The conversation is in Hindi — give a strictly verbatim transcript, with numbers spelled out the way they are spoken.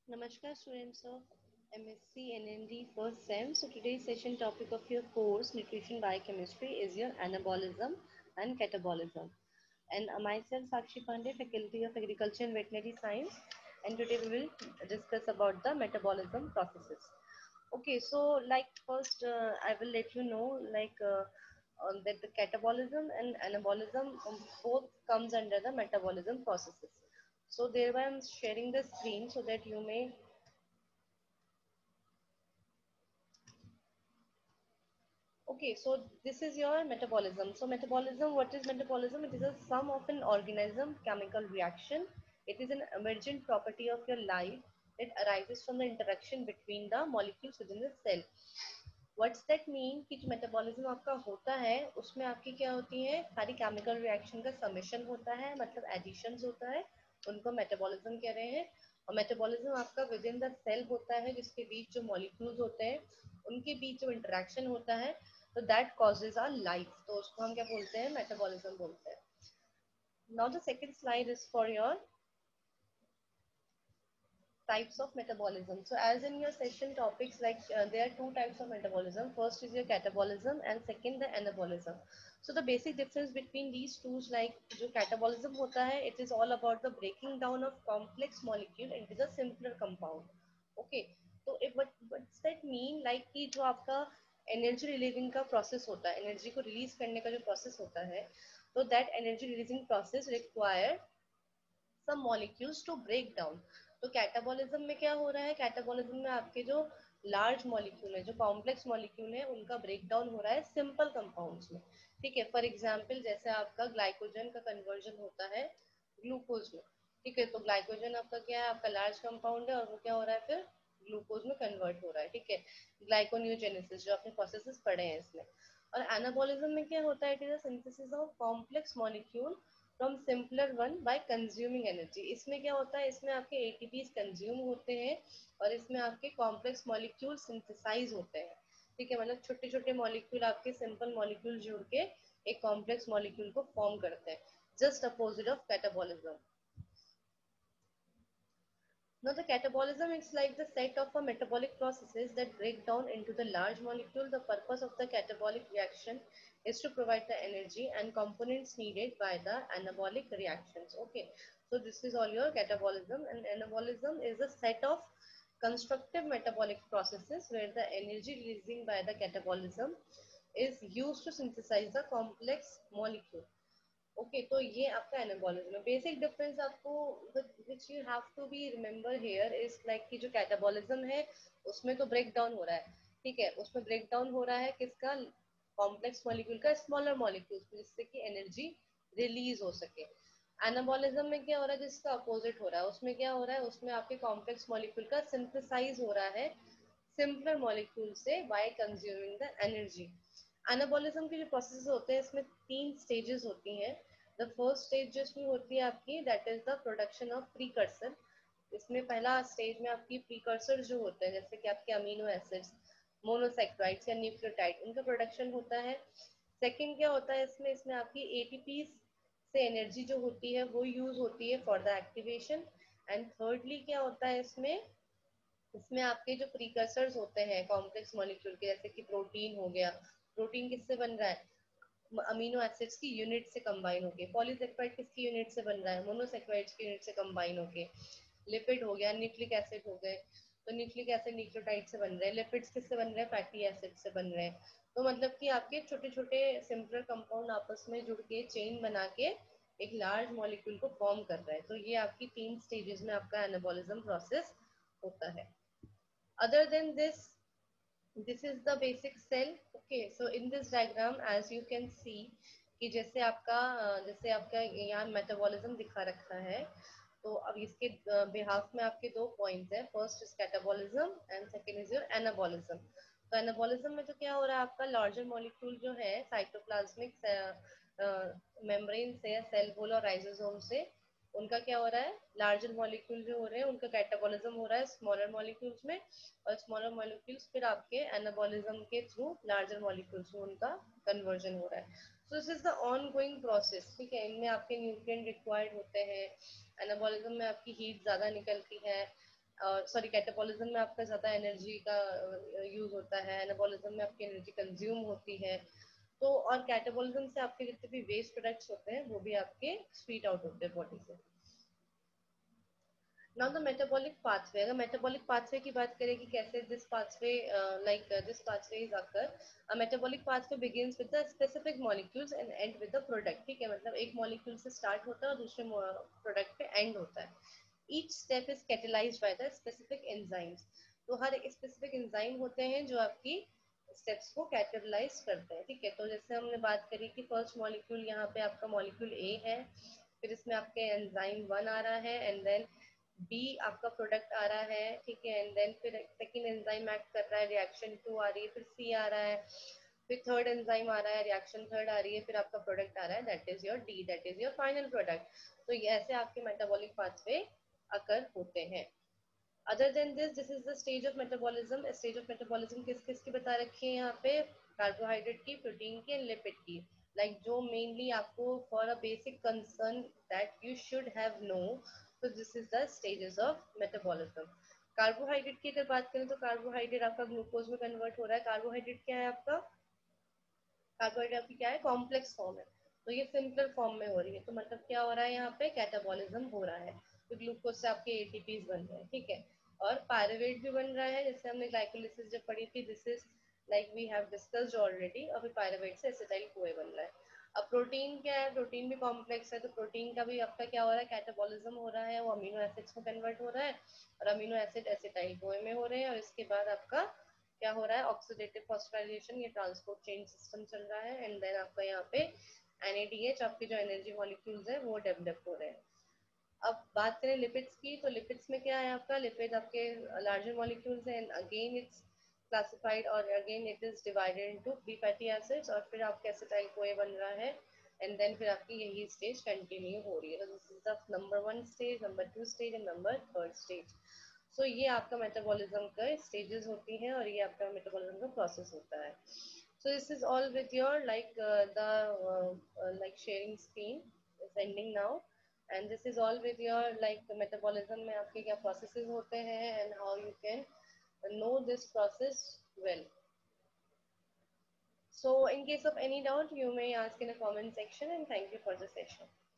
Namaskar students of M S c N N D first sem. So today's session topic of your course Nutrition Biochemistry is your anabolism and catabolism. And uh, myself Sakshi Pandey, Faculty of Agriculture and Veterinary Science, and today we will discuss about the metabolism processes. Okay, so like first uh, I will let you know like uh, um, that the catabolism and anabolism um, both comes under the metabolism processes. So thereby I'm sharing the screen so that you may. Okay, so this is your metabolism. So metabolism, what is metabolism? It is a sum of an organism chemical reaction. It is an emergent property of your life that arises from the interaction between the molecules within the cell. What's that mean कि जो मेटाबॉलिज्म आपका होता है उसमें आपकी क्या होती है सारी केमिकल रिएक्शन का समेशन होता है मतलब एडिशंस होता है उनको मेटाबॉलिज्म कह रहे हैं और मेटाबॉलिज्म आपका विद इन द सेल होता है जिसके बीच जो मॉलिक्यूल्स होते हैं उनके बीच जो इंटरेक्शन होता है तो दैट कॉजेज आर लाइफ तो उसको हम क्या बोलते हैं मेटाबॉलिज्म बोलते हैं now the second slide is for your types of metabolism. So as in your session topics, like uh, there are two types of metabolism. First is your catabolism and second the anabolism. So the basic difference between these two is like जो catabolism होता है, it is all about the breaking down of complex molecule into the simpler compound. Okay, तो it, what what's that mean? Like कि जो आपका एनर्जी रिलीविंग का प्रोसेस होता है एनर्जी को रिलीज करने का जो प्रोसेस होता है तो that energy releasing process require some molecules to break down. तो कैटाबॉलिज्म में क्या हो रहा है कैटाबॉलिज्म में आपके जो लार्ज मॉलिक्यूल है जो कॉम्प्लेक्स मॉलिक्यूल है उनका ब्रेक डाउन हो रहा है सिंपल कंपाउंड्स में ठीक है फॉर एग्जांपल जैसे आपका ग्लाइकोजन का कन्वर्जन होता है ग्लूकोज में ठीक है तो ग्लाइकोजन आपका क्या है आपका लार्ज कंपाउंड है और वो क्या हो रहा है फिर ग्लूकोज में कन्वर्ट हो रहा है ठीक है ग्लाइकोन्यूजेनेसिस जो आपने प्रोसेसेस पढ़े हैं इसमें और एनाबॉलिज्म में क्या होता है it is a synthesis of complex molecule from simpler one by consuming energy इसमें क्या होता है इसमें आपके एटीपीज कंज्यूम होते हैं और इसमें आपके कॉम्प्लेक्स मॉलिक्यूल सिंथेसाइज होते हैं ठीक है मतलब छोटे छोटे मॉलिक्यूल आपके सिंपल मॉलिक्यूल जुड़ के एक कॉम्प्लेक्स मॉलिक्यूल को फॉर्म करते हैं just opposite of catabolism. Now the catabolism is like the set of a metabolic processes that break down into the large molecule. The purpose of the catabolic reaction is to provide the energy and components needed by the anabolic reactions. Okay, so this is all your catabolism and anabolism is a set of constructive metabolic processes where the energy releasing by the catabolism is used to synthesize the complex molecule. Okay तो ये आपका एनाबॉलिज्म है बेसिक डिफरेंस आपको which you have to be remember here is like कि जो कैटाबॉलिज्म है उसमें तो ब्रेक डाउन हो रहा है ठीक है उसमें ब्रेक डाउन हो रहा है किसका कॉम्प्लेक्स मॉलिक्यूल का स्मॉलर मॉलिक्यूल्स में जिससे कि एनर्जी रिलीज हो सके एनाबॉलिज्म में क्या हो रहा है जिसका अपोजिट हो रहा है उसमें क्या हो रहा है उसमें आपके कॉम्प्लेक्स मॉलिक्यूल का सिंथेसाइज हो रहा है सिंपलर मॉलिक्यूल से by consuming the energy anabolism के जो प्रोसेस होते हैं इसमें तीन स्टेजेस होती हैं द फर्स्ट स्टेज जो इसमें होती है आपकी that is the production of precursor इसमें पहला स्टेज में आपकी प्रीकर्सर जो होते हैं जैसे कि आपके अमीनो एसिड्स मोनोसेक्राइड्स या न्यूक्लियोटाइड उनका प्रोडक्शन होता है सेकंड क्या होता है इसमें इसमें आपकी एटीपी से एनर्जी जो होती है वो यूज होती है for the activation and thirdly क्या होता है इसमें इसमें आपके जो प्रीकर्सर्स होते हैं कॉम्प्लेक्स मॉलिक्यूल के जैसे कि प्रोटीन हो गया प्रोटीन किससे बन रहा है अमीनो एसिड्स की यूनिट से कंबाइन होके पॉलीसेक्राइड किसकी यूनिट से बन रहा है मोनोसेक्राइड्स की यूनिट से कंबाइन होके लिपिड हो गया न्यूक्लिक एसिड हो गए तो न्यूक्लिक एसिड न्यूक्लियोटाइड से बन रहे हैं लिपिड्स किससे बन रहे हैं फैटी एसिड से बन रहे हैं तो मतलब कि आपके छोटे छोटे सिंपलर कंपाउंड आपस में जुड़ के चेन बना के एक लार्ज मॉलिक्यूल को फॉर्म कर रहा है तो ये आपकी तीन स्टेजेस में आपका एनाबॉलिज्म प्रोसेस होता है other than this this is the basic cell okay so in this diagram as you can see कि जैसे आपका जैसे आपका यहाँ मेटाबॉलिज्म दिखा रखा है तो अब इसके बिहाफ में आपके दो पॉइंट्स हैं first is catabolism and second is your anabolism तो एनाबॉलिज्म में तो क्या हो रहा है आपका लार्जर मॉलिक्यूल जो है साइटोप्लाज्मिक मेम्ब्रेन से सेल वॉल और राइजोसोम से उनका क्या हो रहा है लार्जर मॉलिक्यूल जो हो रहे हैं उनका कैटाबॉलिज्म हो रहा है स्मॉलर मॉलिक्यूल्स में और स्मॉलर मॉलिक्यूल्स फिर आपके एनाबॉलिज्म के थ्रू लार्जर मॉलिक्यूल्स में उनका कन्वर्जन हो रहा है so this is the ongoing process ठीक है इनमें आपके न्यूट्रिएंट रिक्वायर्ड होते हैं एनाबॉलिज्म में आपकी हीट ज़्यादा निकलती है सॉरी कैटाबॉलिज्म में आपका ज्यादा एनर्जी का यूज होता है, एनाबॉलिज्म में आपकी एनर्जी कंज्यूम होती है। तो और कैटाबॉलिज्म से आपके जितने भी वेस्ट प्रोडक्ट्स होते हैं वो भी आपके स्वीट आउट होते हैं बॉडी से। Now the metabolic pathway, अगर metabolic pathway की बात करें कि कैसे this pathway uh, like uh, this pathway is occur, a metabolic pathway begins with the specific molecules and end with the product। ठीक है, मतलब एक molecule से start होता है और दूसरे product पे end होता है। Each step is catalyzed by the specific enzymes। तो हर एक specific enzyme होते हैं जो आपकी steps को catalyze करते हैं। ठीक है, तो जैसे हमने बात करी कि first molecule यहाँ पे आपका molecule A है, फिर इसमें आपके enzyme वन आ रहा है, and then बी आपका प्रोडक्ट आ रहा है। ठीक है, एंड देन फिर सेकंड एंजाइम एक्ट कर रहा है, रिएक्शन टू आ रही है, फिर सी आ रहा है, फिर थर्ड एंजाइम आ रहा है, रिएक्शन थर्ड आ रही है, फिर आपका प्रोडक्ट आ रहा है, that is your D, that is your final product. तो ये ऐसे आपके मेटाबॉलिक पाथवे अकर होते हैं। Other then this this is the stage of metabolism. Stage of metabolism किस किस की बता रखी है यहाँ पे? कार्बोहाइड्रेट की, प्रोटीन की एंड लिपिड की। लाइक like, जो मेनली आपको for a basic concern that you should have know, तो this is the stages of metabolism. Carbohydrate की अगर बात करें तो कार्बोहाइड्रेट आपका ग्लूकोज में कन्वर्ट हो रहा है। कार्बोहाइड्रेट क्या है आपका? कार्बोहाइड्रेट आपकी क्या है? कॉम्प्लेक्स फॉर्म है। तो ये सिंपल फॉर्म में हो रही है, तो मतलब क्या हो रहा है यहाँ पे? कैटाबॉलिज्म हो रहा है। तो ग्लूकोज से आपके एटीपीज बन रहे हैं। ठीक है, और पायरुवेट भी बन रहा है, जैसे हमने ग्लाइकोलिसिस जब पढ़ी थी, this is like we have discussed already. अभी पायरुवेट से एसिटाइल कोए बन रहा है। अब प्रोटीन क्या है? प्रोटीन भी कॉम्प्लेक्स है, तो प्रोटीन का भी आपका क्या हो रहा है? कैटाबॉलिज्म हो रहा है, वो अमीनो एसिड्स में कन्वर्ट हो रहा है, और अमीनो एसिड एसिटाइल कोए में हो रहे हैं, और इसके बाद आपका क्या हो रहा है? ऑक्सीडेटिव फॉस्फोराइलेशन, ये ट्रांसपोर्ट चेन सिस्टम चल रहा है, एंड देन आपका यहाँ पे एनएडीएच आपके जो एनर्जी मॉलिक्यूल्स है वो डेवलप हो रहे हैं। अब बात करें लिपिड्स की, तो लिपिड्स में क्या है आपका? लिपिड आपके लार्जर मॉलिक्यूल्स हैं, एंड अगेन इट्स क्लासिफाइड और again it is divided into three fatty acids, और फिर आपके एसिटाइल कोए बन रहा है, एंड देन फिर आपकी यही स्टेज कंटिन्यू हो रही है। तो this is the number one stage, number two stage and number third stage. So ये आपका मेटाबॉलिज्म का स्टेजेस होती हैं, और ये आपका मेटाबॉलिज्म का प्रोसेस होता है। So this is all with your like the like sharing screen is ending now, and this is all with your like metabolism में आपके क्या प्रोसेसेस होते हैं, and how you can know this process well. So in case of any doubt, you may ask in a comment section, and thank you for the session.